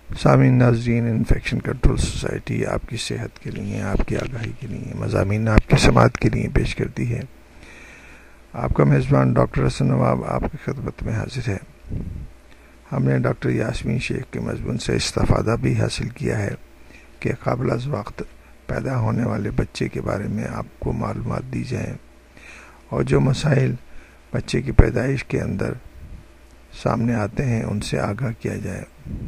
سامعین ناظرین، infection control society آپ کی صحت کے لیے، آپ کی آگاہی کے لیے مضامین آپ کی سماعت کے لیے پیش کرتی ہے۔ آپ کا میزبان ڈاکٹر حسن نواب آپ کی خدمت میں حاضر ہے۔ ہم نے ڈاکٹر یاسمین شیخ کے مضمون سے استفادہ بھی حاصل کیا ہے کہ قبل از وقت پیدا ہونے والے بچے کے بارے میں آپ کو معلومات دی جائیں اور جو مسائل بچے کی پیدائش کے اندر سامنے آتے ہیں ان سے آگاہ کیا جائے۔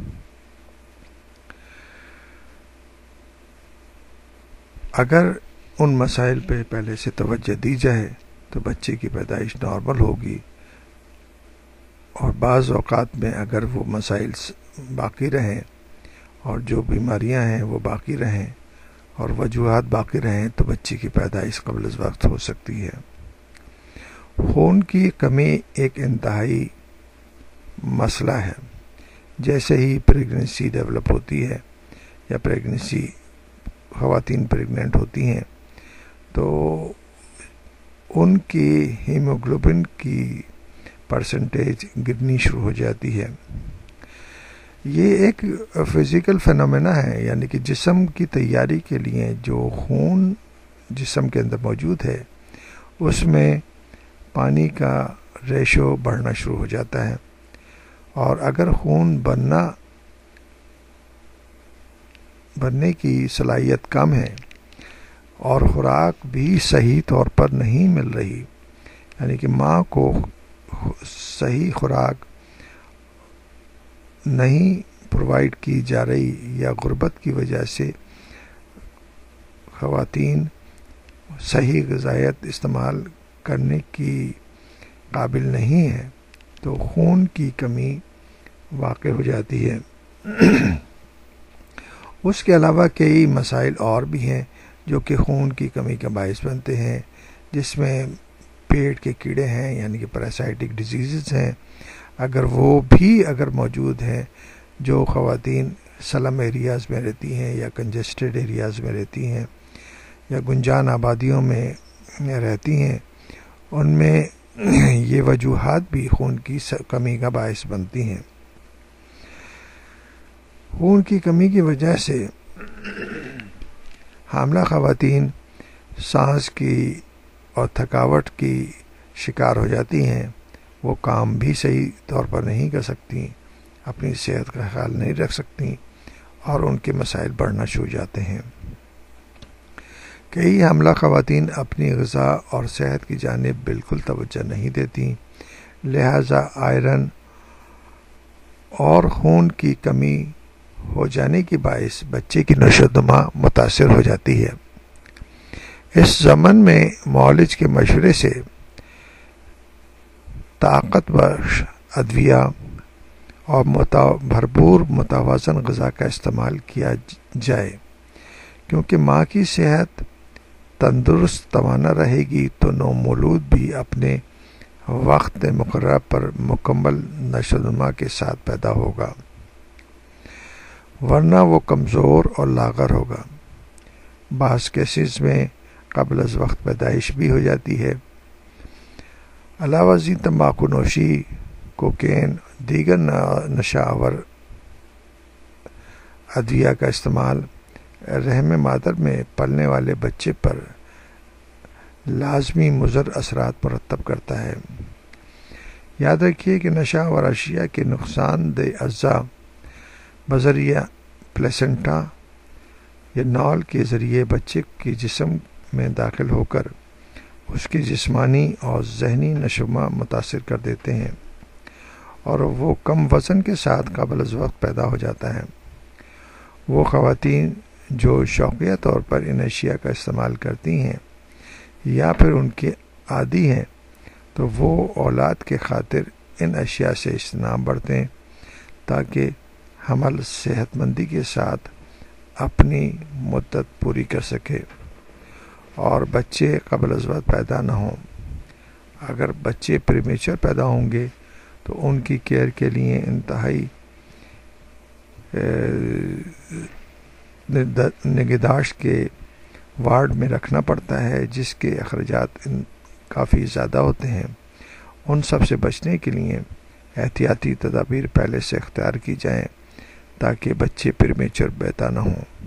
اگر ان مسائل پہ پہلے سے توجہ دی جائے تو بچے کی پیدائش نارمل ہوگی، اور بعض اوقات میں اگر وہ مسائل باقی رہیں اور جو بیماریاں ہیں وہ باقی رہیں اور وجوہات باقی رہیں تو بچے کی پیدائش قبل از وقت ہو سکتی ہے۔ خون کی کمی ایک انتہائی مسئلہ ہے۔ جیسے ہی پریگننسی ڈیولپ ہوتی ہے یا خواتین پریگننٹ ہوتی ہیں تو ان کی ہیموگلوبن کی پرسنٹیج گرنی شروع ہو جاتی ہے۔ یہ ایک فزیکل فینومینا ہے، یعنی کہ جسم کی تیاری کے لیے جو خون جسم کے اندر موجود ہے اس میں پانی کا ریشو بڑھنا شروع ہو جاتا ہے، اور اگر خون بننے کی صلاحیت کم ہے اور خوراک بھی صحیح طور پر نہیں مل رہی، یعنی کہ ماں کو صحیح خوراک نہیں پرووائڈ کی جا رہی یا غربت کی وجہ سے خواتین صحیح غذائیت استعمال کرنے کی قابل نہیں ہے تو خون کی کمی واقع ہو جاتی ہے۔ اس کے علاوہ کئی مسائل اور بھی ہیں جو کہ خون کی کمی کا باعث بنتے ہیں، جس میں پیٹ کے کیڑے ہیں، یعنی کہ پیراسائٹک ڈیزیزز ہیں، اگر موجود ہیں، جو خواتین سلم ایریاز میں رہتی ہیں یا کنجسٹڈ ایریاز میں رہتی ہیں یا گنجان آبادیوں میں رہتی ہیں، ان میں یہ وجوہات بھی خون کی کمی کا باعث بنتی ہیں۔ خون کی کمی کی وجہ سے حاملہ خواتین سانس کی اور تھکاوٹ کی شکار ہو جاتی ہیں، وہ کام بھی صحیح طور پر نہیں کر سکتی، اپنی صحت کا خیال نہیں رکھ سکتی اور ان کے مسائل بڑھنا شروع ہو جاتے ہیں۔ کئی حاملہ خواتین اپنی غذا اور صحت کی جانب بالکل توجہ نہیں دیتی، لہذا آئرن اور خون کی کمی ہو جانے کے باعث بچے کی نشو و نما متاثر ہو جاتی ہے۔ اس ضمن میں معالج کے مشورے سے طاقت بخش ادویہ اور بھرپور متوازن غذا کا استعمال کیا جائے، کیونکہ ماں کی صحت تندرست توانا رہے گی تو نومولود بھی اپنے وقت مقررہ پر مکمل نشو و نما کے ساتھ پیدا ہوگا، ورنہ وہ کمزور اور لاغر ہوگا۔ بعض کیسز میں قبل از وقت پیدائش بھی ہو جاتی ہے۔ علاوہ ازیں تمباکو نوشی، کوکین، دیگر نشہ آور ادویہ کا استعمال رحم مادر میں پلنے والے بچے پر لازمی مضر اثرات مرتب کرتا ہے۔ یاد رکھیے کہ نشہ آور اشیاء کے نقصان دہ اجزاء بذریعہ پلیسنٹا یا نال کے ذریعے بچے کے جسم میں داخل ہو کر اس کی جسمانی اور ذہنی نشوونما متاثر کر دیتے ہیں، اور وہ کم وزن کے ساتھ قبل از وقت پیدا ہو جاتا ہے۔ وہ خواتین جو شوقیہ طور پر ان اشیاء کا استعمال کرتی ہیں یا پھر ان کے عادی ہیں تو وہ اولاد کے خاطر ان اشیاء سے اجتناب برتیں تاکہ حمل صحت مندی کے ساتھ اپنی مدت پوری کر سکے اور بچے قبل از وقت پیدا نہ ہوں۔ اگر بچے پریمیچر پیدا ہوں گے تو ان کی کیئر کے لیے انتہائی نگہداشت کے وارڈ میں رکھنا پڑتا ہے، جس کے اخراجات کافی زیادہ ہوتے ہیں۔ ان سب سے بچنے کے لیے احتیاطی تدابیر پہلے سے اختیار کی جائیں تاکہ بچے پریمیچر پیدا نہ ہوں۔